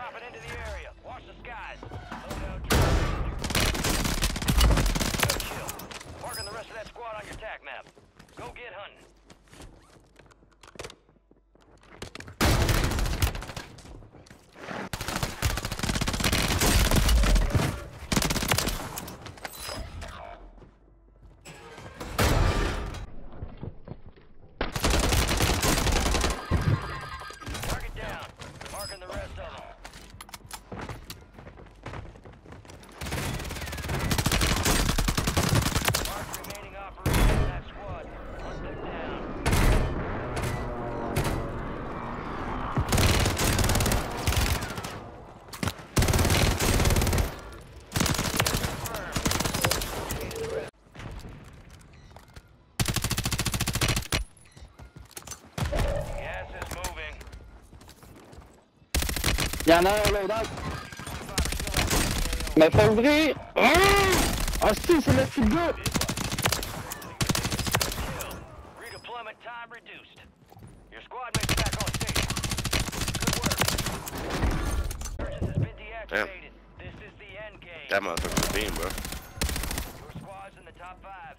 dropping into the area. Watch the skies. Good kill. Marking the rest of that squad on your attack map. Go get hunting. Y'en a un là, mais faut ouvrir! Ah si, c'est le petit gars! Redeployment time reduced. Your squad mates back on station. Good work. Urgent has been deactivated. This is the end game. That motherfucker's a beam, bro. Your squad's in the top 5.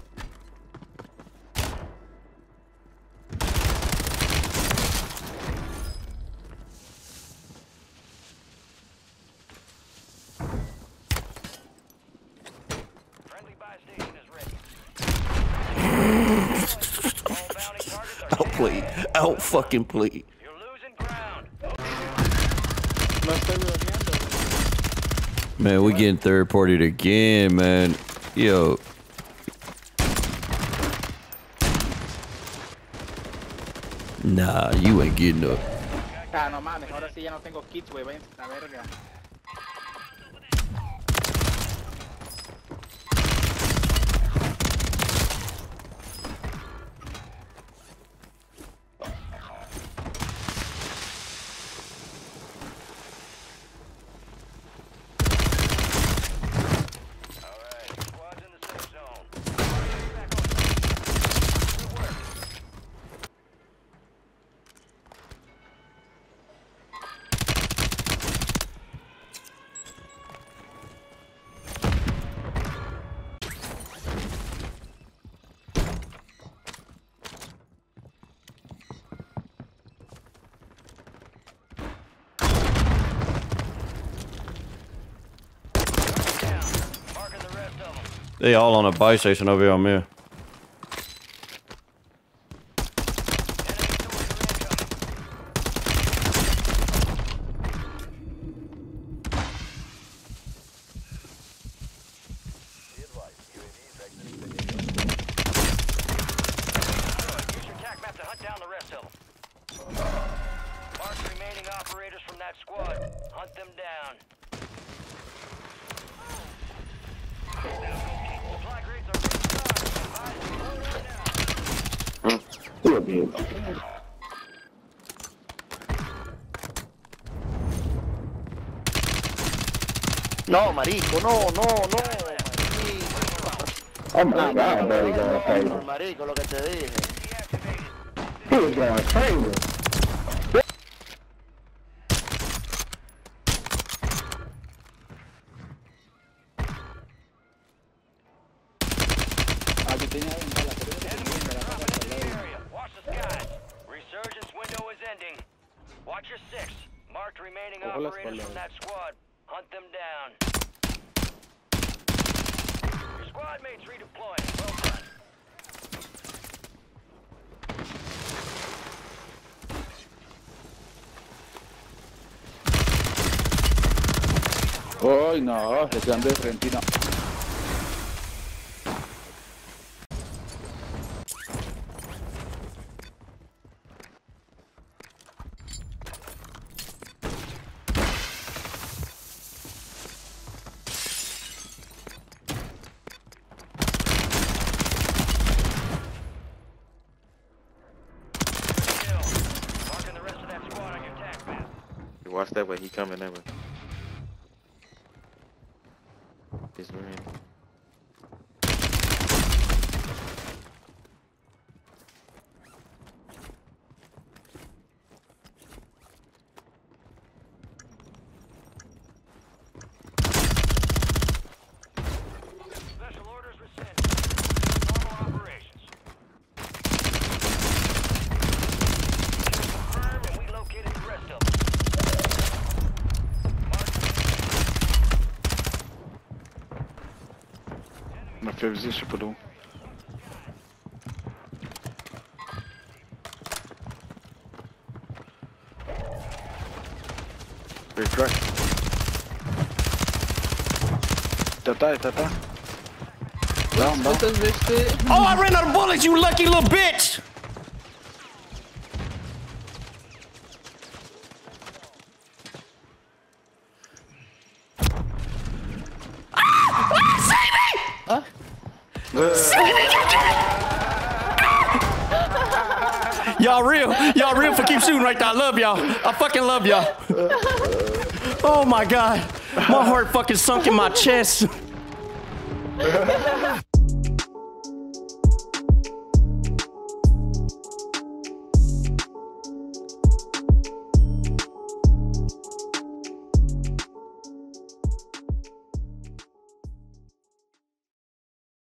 Out fucking play. You're losing ground. Man, we getting third partied again, man. Yo. Nah, you ain't getting up. Ah, no mames, ahora sí ya no tengo kits, güey, váyanse a la verga. They all on a buy station over here on me. Operators from that squad. Hunt them down. Supply crates are being stocked. No, marico, no, no, no. Oh my god, buddy, going crazy. Marico, lo que te dije. He was going crazy. Watch the skies. Resurgence window is ending. Watch your 6. Marked remaining operators from that squad. Hunt them down. Your squad mates redeploying. Well done. Ay, no, se quedan de frente, no. Watch that way, he coming that way. He's running. fait viser, je sais pas d'où. Crack. T'attends. Down. Oh, I ran out of bullets, you lucky little bitch! Y'all real for keep shooting right there. I love y'all. I fucking love y'all. Oh my god. My heart fucking sunk in my chest.